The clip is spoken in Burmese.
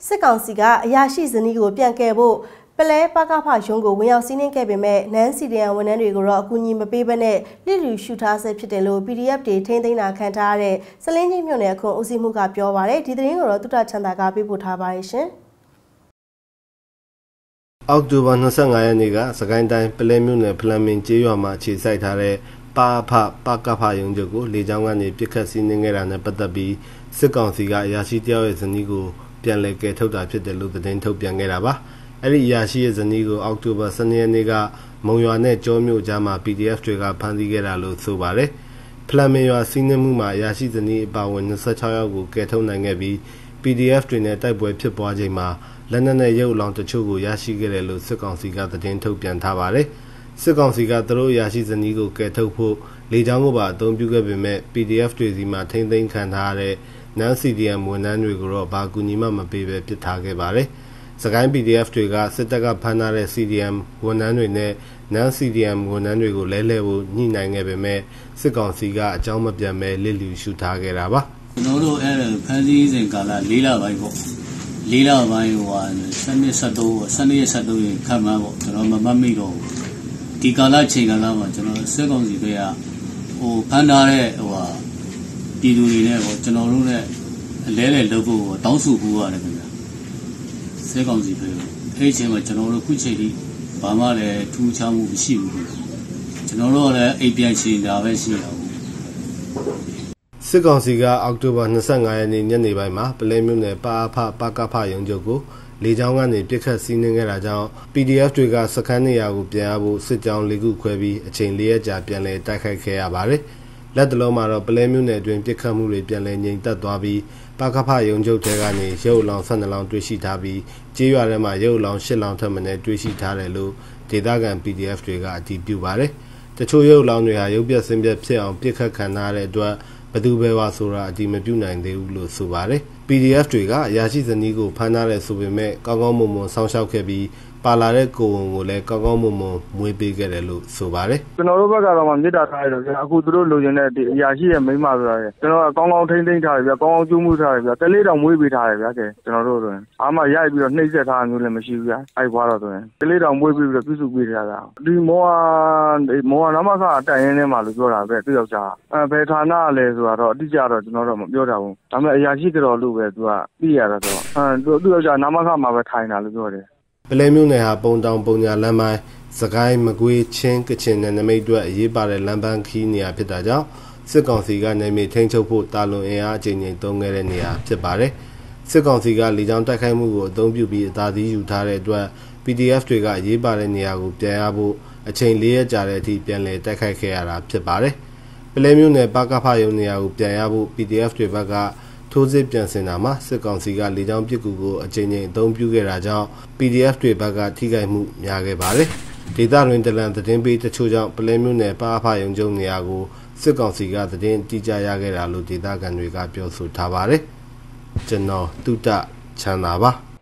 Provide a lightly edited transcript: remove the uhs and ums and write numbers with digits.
စစ်ကောင်စီကအရာရှိဇနီးကိုပြန်ကယ်ဖို့ပလဲပကဖရုံးကိုဝင်ရောက်စီးနှင်းခဲ့ပေမဲ့နန်းစီဒီယန်ဝန်ထမ်းတွေကိုတော့အကူအညီမပေးဘဲနဲ့လစ်လျူရှုထားဆဲဖြစ်တယ်လို့ PDF တွေထိန်းသိမ်းတာခံထားရတဲ့စလင်းကြီးမြို့နယ်အခုဦးစီးမှုကပြောပါတယ်ဒီသတင်းကိုတော့တုတချန်တာကပေးပို့ထားပါတယ်ရှင်အောက်တိုဘာ25ရက်နေ့ကစကိုင်းတိုင်းပလဲမြို့နယ်ဖလန်မင်ကျေးရွာမှာခြေစိုက်ထားတဲ့ပကဖရုံးချုပ်ကိုလေကြောင်းကနေပစ်ခတ်စီးနှင်းခဲ့တာနဲ့ပတ်သက်ပြီးစစ်ကောင်စီကအရာရှိတယောက်ရဲ့ဇနီးကိုပြန်လည်ကယ်ထုတ်တာဖြစ်တယ်လို့သတင်းထုတ်ပြန်ခဲ့တာပါအဲ့ဒီအရာရှိရဲ့ဇနီးကိုအောက်တိုဘာ12ရက်နေ့ကမုံရွာနဲ့ကျောမြို့ကြားမှာ PDF တွေကဖမ်းဆီးခဲ့တာလို့ဆိုပါတယ်ဖလန်မင်ရွာစီးနှင်းမှုမှာအရာရှိဇနီးအပါအဝင်26ယောက်ကိုကယ်ထုတ်နိုင်ခဲ့ပြီး PDF တွေနဲ့တိုက်ပွဲဖြစ်ပွားချိန်မှာလက်နက်နဲ့ရုပ်အလောင်းတချို့ကိုရရှိခဲ့တယ်လို့စစ်ကောင်စီကသတင်းထုတ်ပြန်ထားပါတယ်စစ်ကောင်စီကသူတို့အရာရှိဇနီးကိုကယ်ထုတ်ဖို့လေကြောင်းကိုပါအသုံးပြုခဲ့ပေမဲ့ PDF တွေစီမှာထိမ့်သိမ်းခံထားရတဲ့Non CDM ဝန်ထမ်းတွေကိုတော့ဘာကူညီမှမပေးပဲပစ်ထားခဲ့ပါတယ်။စကိုင်း PDF တွေကစစ်တပ်ကဖမ်းထားတဲ့ CDM ဝန်ထမ်းတွေနဲ့Non CDM ဝန်ထမ်းတွေကိုလဲလှယ်ဖို့ညှိနှိုင်းခဲ့ပေမဲ့စစ်ကောင်စီကအကြောင်းမပြန်ပဲလစ်လျူရှုထားခဲ့တာပါ။ကျွန်တော်တို့အဲ့ဖမ်းဆီးစဉ်ကာလ၄လပိုင်းပေါ့။၄လပိုင်းဟို12ရက်ခန့်မှန်းပေါ့ကျွန်တော်မမှတ်မိတော့ဒီကာလချိန်ကာလမှာကျွန်တော်စစ်ကောင်စီတွေကဖမ်းထားတဲ့ပြည်သူတွေနဲ့ပေါ့ကျွန်တော်တို့နဲ့အလဲလဲလုပ်ဖို့တောင်းဆိုဖို့ရတယ်ခင်ဗျာစစ်ကောင်စီတွေအဲ့အချိန်မှာကျွန်တော်တို့ခုချိန်ထိဘာမှလည်းထူးခြားမှုမရှိဘူးကျွန်တော်တို့လည်းအိမ်ပြန်ချင်တာပဲရှိတာဘူးစစ်ကောင်စီကအောက်တိုဘာ25ရက်နေ့ညနေပိုင်းမှာပလဲမြို့နယ်ပကဖရုံးချုပ်ကိုလေကြောင်းကနေပြစ်ခတ်စီးနှင်းခဲ့တာကြောင့် PDF တွေကစခန်းနေရာကိုပြန်ရဖို့စစ်ကြောင်း၄ခုခွဲပြီးအချိန်၄ရက်ကြာပြန်လည်တိုက်ခိုက်ခဲ့ရပါတယ်လက်တလုံးမှာတော့ပလဲမြို့နယ်အတွင်းပြစ်ခတ်မှုတွေပြန်လည်ငြိမ်သက်သွားပြီးပကဖရုံးချုပ်ထဲကနေရုပ်အလောင်း12လောင်းတွေ့ရှိထားပြီးကျေးရွာထဲမှာရုပ်အလောင်း8လောင်းထပ်မံတွေ့ရှိထားတယ်လို့ဒေသခံ PDF တွေကအတည်ပြုပါတယ်တချို့ရုပ်အလောင်းတွေဟာရုပ်ပြက်ဆင်းပြက်ဖြစ်အောင်ပြစ်ခတ်ခံထားတဲ့အတွက်ဘသူပဲဝါဆိုတာအတည်မပြုနိုင်သေးဘူးလို့ဆိုပါတယ် PDF တွေကအရာရှိဇနီးကိုဖမ်းထားတယ်ဆိုပေမဲ့ကောင်းကောင်းမွန်မွန်စောင့်ရှောက်ခဲ့ပြီးပါလာတဲ့ကိုဝန်ကိုလည်းကောင်းကောင်းမွန်မွန်မွေးပေးခဲ့တယ်လို့ဆိုပါတယ်ကျွန်တော်တို့ဘက်ကတော့မေတ္တာထားရတော့အခုသူတို့လိုချင်တဲ့အရာရှိရဲ့မိန်းမဆိုတာကျွန်တော်ကောင်းကောင်းထိန်းသိမ်းထားတယ်ဗျာကောင်းကောင်းကျူးမှုထားတယ်ဗျာကလေးတောင်မွေးပေးထားတယ်ဗျာကျွန်တော်တို့ဆိုရင်အားမရိုက်ပြီးတော့နှိမ့်ဆက်ထားမျိုးလည်းမရှိဘူးဗျာအဲ့ဘွားတော့ဆိုရင်ကလေးတောင်မွေးပြီးတော့ပြုစုပေးထားတာဒီမောဟာနမခတိုင်ရင်းထဲမှာလို့ပြောတာပဲသူယောက်ျားဘယ်ဌာနလဲဆိုတာတော့အတိအကျတော့ကျွန်တော်တော့မပြောတာဘူးဒါပေမဲ့အရာရှိတော်လို့ပဲသူကသိရတာဆိုတော့သူယောက်ျားနမခမှာပဲထိုင်တာလို့ပြောတယ်ပလဲမြို့နယ်ဟာပုံတောင်ပုံညာလမ်းပိုင်းစကိုင်းမကွေးချင်းကချင်နဲ့နမိတ်အတွက်အရေးပါတဲ့လမ်းပန်းခီးနေရာဖြစ်တာကြောင့်စစ်ကောင်စီကနေမြေထိန်းချုပ်ဖို့တာလွန်အင်အားအကြိမ်ကြိမ်သုံးခဲ့တဲ့နေရာဖြစ်ပါတယ်စစ်ကောင်စီကလေကြောင်းတိုက်ခိုက်မှုကိုအသုံးပြုပြီးအသာစီးယူထားတဲ့အတွက် PDF တွေကအရေးပါတဲ့နေရာကိုပြန်ရဖို့အချိန်၄ရက်ကြာတဲ့အထိပြန်လည်တိုက်ခိုက်ခဲ့ရတာဖြစ်ပါတယ်ပလဲမြို့နယ်ပကဖရုံနေရာကိုပြန်ရဖို့ PDF တွေဘက်ကထိုးစစ်ပြန်ဆင်တာမှာစစ်ကောင်စီကလေကြောင်းပစ်ကူကိုအကြိမ်ကြိမ်အသုံးပြုခဲ့တာကြောင့် PDF တွေဘက်ကထိခိုက်မှုများခဲ့ပါတယ်။ဒေသတွင်တလန်သတင်းပေးတချို့ကြောင့်ပလဲမြို့နယ်ပဖရုံကျုံနေရာကိုစစ်ကောင်စီကသတင်းတိကျရခဲ့တာလို့ဒေသခံတွေကပြောဆိုထားပါတယ်။ကျွန်တော်တုတချမ်းသာပါ။